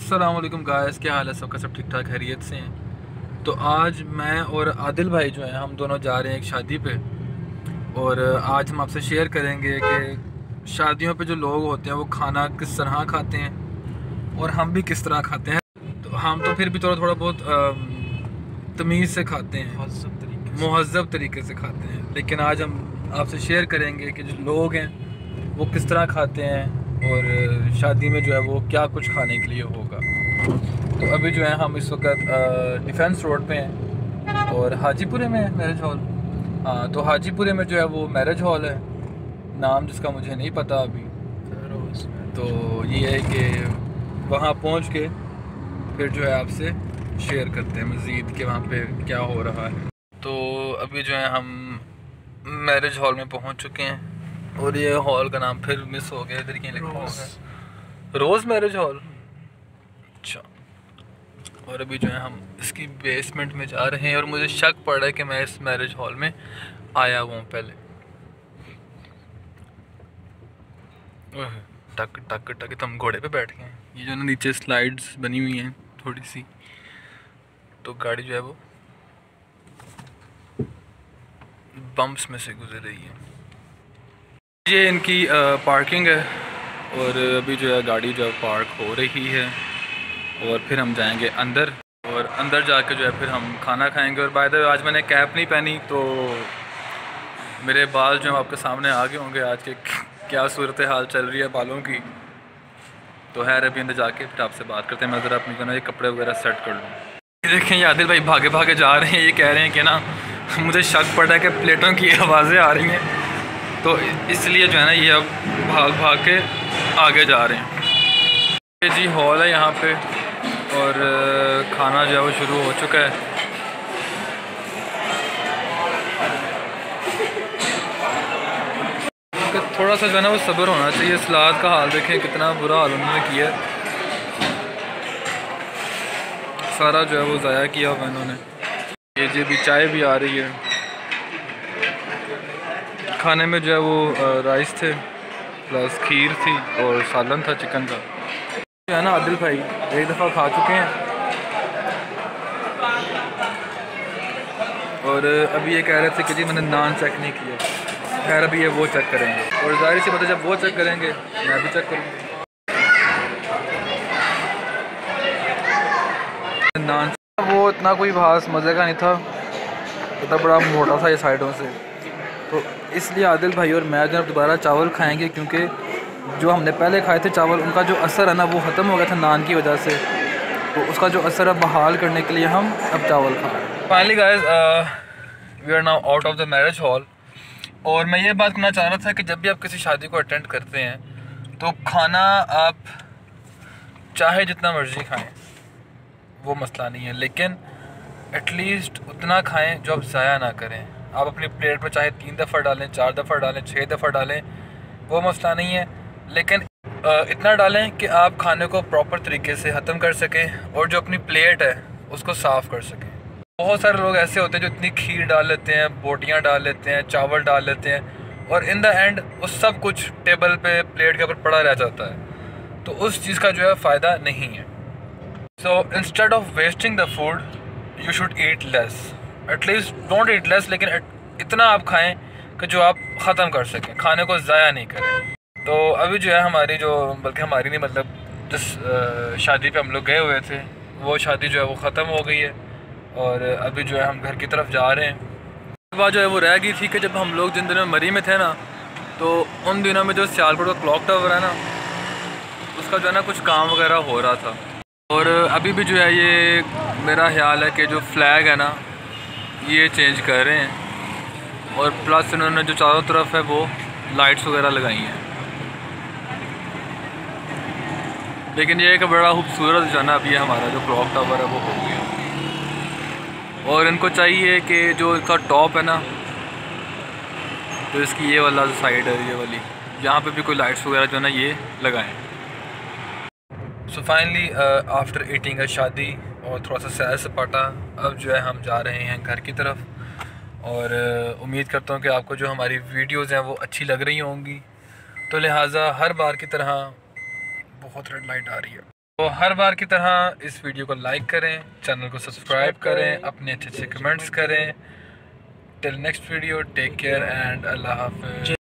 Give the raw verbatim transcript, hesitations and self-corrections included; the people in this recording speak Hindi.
अस्सलाम वालेकुम गाइस, क्या हाल है सबका? सब ठीक ठाक खैरियत से हैं। तो आज मैं और आदिल भाई जो हैं हम दोनों जा रहे हैं एक शादी पे। और आज हम आपसे शेयर करेंगे कि शादियों पे जो लोग होते हैं वो खाना किस तरह खाते हैं और हम भी किस तरह खाते हैं। तो हम तो फिर भी थोड़ा थोड़ा बहुत तमीज़ से खाते हैं, मुहज़्ज़ब तरीके से खाते हैं, लेकिन आज हम आपसे शेयर करेंगे कि जो लोग हैं वो किस तरह खाते हैं और शादी में जो है वो क्या कुछ खाने के लिए होगा। तो अभी जो है हम इस वक्त डिफेंस रोड पे हैं और हाजीपुरे में मैरिज हॉल। हाँ, तो हाजीपुरे में जो है वो मैरिज हॉल है, नाम जिसका मुझे नहीं पता अभी। तो ये है कि वहाँ पहुँच के फिर जो है आपसे शेयर करते हैं मज़ीद कि वहाँ पे क्या हो रहा है। तो अभी जो है हम मैरिज हॉल में पहुँच चुके हैं और ये हॉल का नाम फिर मिस हो गया, इधर क्या लिखा हुआ है, रोज़ मैरिज हॉल। अच्छा, और अभी जो है हम इसकी बेसमेंट में जा रहे हैं और मुझे शक पड़ रहा है कि मैं इस मैरिज हॉल में आया हुआ हूँ पहले। टक टक टक तो हम घोड़े पे बैठ गए हैं। ये जो है नीचे स्लाइड्स बनी हुई हैं थोड़ी सी, तो गाड़ी जो है वो बम्प्स में से गुजर रही है। ये इनकी पार्किंग है और अभी जो है गाड़ी जो है पार्क हो रही है और फिर हम जाएंगे अंदर और अंदर जाके जो है फिर हम खाना खाएंगे। और बाय द वे आज मैंने कैप नहीं पहनी तो मेरे बाल जो है आपके सामने आ गए होंगे आज के क्या सूरत हाल चल रही है बालों की। तो है अभी अंदर जाके फिर आपसे बात करते हैं। मैं ज़रा अपनी ना ये कपड़े वगैरह सेट कर लूँ। देखें ये आदिल भाई भागे भागे जा रहे हैं, ये कह रहे हैं कि ना मुझे शक पड़ रहा है कि प्लेटों की आवाज़ें आ रही हैं, तो इसलिए जो है ना ये अब भाग भाग के आगे जा रहे हैं। ये जी हॉल है यहाँ पे और खाना जो है वो शुरू हो चुका है। थोड़ा सा जो है ना वो सब्र होना चाहिए। सलाद का हाल देखें कितना बुरा हाल उन्होंने किया, सारा जो है वो ज़ाया किया हुआ इन्होंने। ये जी भी चाय भी आ रही है। खाने में जो है वो राइस थे प्लस खीर थी और सालन था चिकन का। जो है ना आदिल भाई एक दफ़ा खा चुके हैं और अभी ये कह रहे थे कि जी मैंने नान चेक नहीं किया। खैर अभी ये वो चेक करेंगे और जाहिर सी बात है जब वो चेक करेंगे मैं भी चेक करूँगा। नान वो इतना कोई खास मज़े का नहीं था, इतना बड़ा मोटा था ये साइडों से, तो इसलिए आदिल भाई और मैं जो दोबारा चावल खाएंगे क्योंकि जो हमने पहले खाए थे चावल उनका जो असर है ना वो ख़त्म हो गया था नान की वजह से, तो उसका जो असर है बहाल करने के लिए हम अब चावल खाएं। Finally guys we are now out of the marriage hall. और मैं ये बात करना चाह रहा था कि जब भी आप किसी शादी को अटेंड करते हैं तो खाना आप चाहे जितना मर्ज़ी खाएँ वो मसला नहीं है, लेकिन एटलीस्ट उतना खाएं जो आप ज़ाया ना करें। आप अपनी प्लेट में चाहे तीन दफ़ा डालें, चार दफ़ा डालें, छः दफ़ा डालें, वो मसला नहीं है, लेकिन इतना डालें कि आप खाने को प्रॉपर तरीके से ख़त्म कर सकें और जो अपनी प्लेट है उसको साफ़ कर सकें। बहुत सारे लोग ऐसे होते हैं जो इतनी खीर डाल लेते हैं, बोटियाँ डाल लेते हैं, चावल डाल लेते हैं और इन द एंड वो सब कुछ टेबल पे प्लेट के ऊपर पड़ा रह जाता है, तो उस चीज़ का जो है फ़ायदा नहीं है। So instead of wasting the food, you should eat less. At least don't eat less, लेकिन इतना आप खाएं कि जो आप ख़त्म कर सकें, खाने को ज़ाया नहीं करें। तो अभी जो है हमारी जो बल्कि हमारी नहीं मतलब जिस शादी पे हम लोग गए हुए थे वो शादी जो है वो ख़त्म हो गई है और अभी जो है हम घर की तरफ जा रहे हैं। बात जो है वो रह गई थी कि जब हम लोग जिन दिनों मरी में थे ना, तो उन दिनों में जो सियालकोट का क्लॉक टावर है ना उसका जो है ना कुछ काम वगैरह हो रहा था। और अभी भी जो है ये मेरा ख्याल है कि जो फ्लैग है ना ये चेंज कर रहे हैं और प्लस इन्होंने जो चारों तरफ है वो लाइट्स वगैरह लगाई हैं, लेकिन ये एक बड़ा खूबसूरत जो है ना अभी हमारा जो क्लॉक टावर है वो हो गया। और इनको चाहिए कि जो इसका टॉप है ना, तो इसकी ये वाला साइड है, ये वाली यहाँ पे भी कोई लाइट्स वगैरह जो है ना ये लगाएं। So finally after eating a शादी और थोड़ा सा सैर सपाटा अब जो है हम जा रहे हैं घर की तरफ। और uh, उम्मीद करता हूँ कि आपको जो हमारी वीडियोज़ हैं वो अच्छी लग रही होंगी, तो लिहाजा हर बार की तरह बहुत रेड लाइट आ रही है। तो हर बार की तरह इस वीडियो को लाइक करें, चैनल को सब्सक्राइब करें, अपने अच्छे अच्छे कमेंट्स करें। Till next video, take care and अल्लाह हाफ़िज़।